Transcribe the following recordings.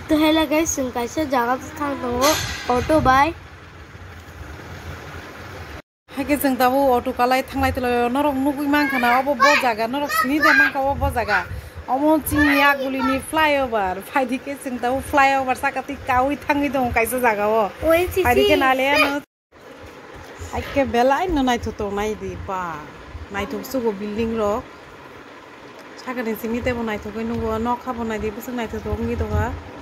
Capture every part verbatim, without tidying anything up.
तो हेला गाइस जों कायसा जागा थांदों ऑटो बाय हागे जों दाबो ऑटो कालाय थांलाय तलाय नरक नुगुइ मांखाना अबो ब जागा नरक सिनि दे मांखा अबो जागा अमो चिंनि आगुलिनि फ्लाईओवर फाइदिके जों दाबो फ्लाईओवर साकाति कावै थांगै दं कायसा जागाओ फाइदिके नालेयानो आइके बेलाय न नायथतो नायदि बा नायथक सुगो बिल्डिं रक सागानि सिंनि देबो नायथकै नुगो न खाबो नायदि बस नायथतो नगि दगा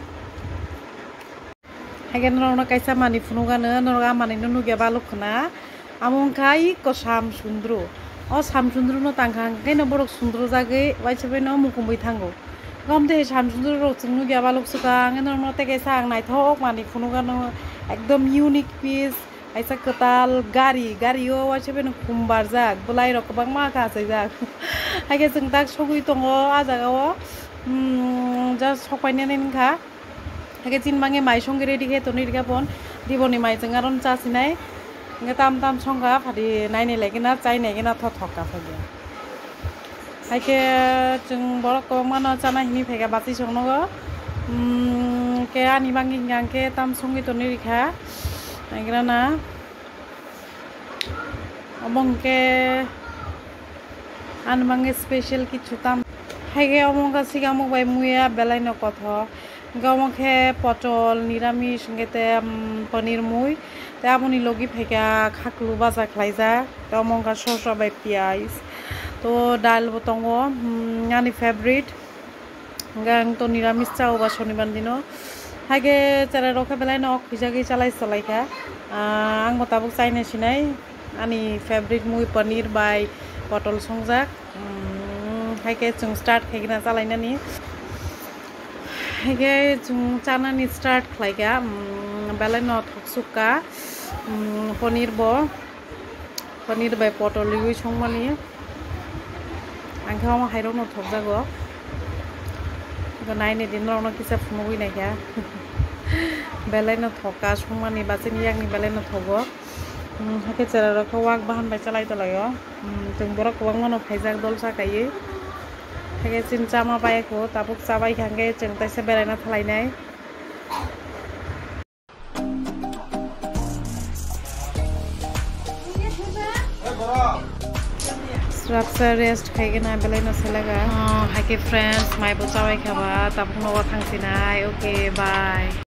हागे नरक कायसा मानि फुनुगानो नरक आमानि नुगिया बालुखना आमंखाई को साम सुंद्रु ओ साम सुंद्रु न तांखां केनो बरक सुंद्रु जागे वाइसबे न मुकुमबै थांगो गमते साम सुंद्रु रक जों नुगिया बालुक सुका नरक न तेके सा नायथक मानि फुनुगानो एकदम यूनिक पीस ऐसा कताल गाड़ी गाड़ीओ वाइसबे न कुमबार जाक बलाय रक बां मा कासै जाक हागे जों दाक सगै दङ आ जागाओ जा सपायनानै नखा हागे जिन मांगे माइ संगे रेडि के तनि रिगापन दिबनि माइ जों आरन चासिनाय nge tam tam songa phadi naine lagi na chai nege na tho thok ka phage haike chung borok ko mano chana hini phega bati songno go ke ani bangi ngang ke tam songi to ni rikha agra na among ke an bangi special kichu tam haike among ka sigamo bai muya belai no kotho gamokhe potol niramish ngete paneer mui তেমনি লগি ফেকা খাকলু বাজা খাইজা তমঙ্কা শসা by পিয়াজ তো ডাল বতঙ্গ আনি favourite গাং তো নিরামিষ চাও বা শনিবার দিনও হাগে চারা রকে বেলায় ন খুঁজাগি চালাই চালাইখা আং মতাবক চাইনা সিনাই আনি ফেভারিট মুই পনির বাই পটল সংজাক হাগে जों স্টার্ট খাইগিনা চালাইনানি हागे जों चानानि स्टार्ट खालायगा बेलाय न थक सुका पनीर बो पनीर बाय पटल लिगुइ संमानि आंखा मा हाइरो न थक जागो नायने दिन न किसा फुमुगै नायगा बेलाय न थका संमानि बासिनि यागनि बेलाय न थगो हागे चरा रखौ वाक बाहान बाय चालाय तलायो जों बरक गोबां मन फाइजाक दल साकायै हागे चिन चामा बायखौ ताबुक चाबाय खांगे जों ताइसे बेरायना थालायनाय स्ट्राक्चर रेस्ट खाइगोना बेलाय न सेलागा हागे फ्रेंड्स माइबो चाबाय खाबा ताबुक नवा थांसिनाय ओके बाय।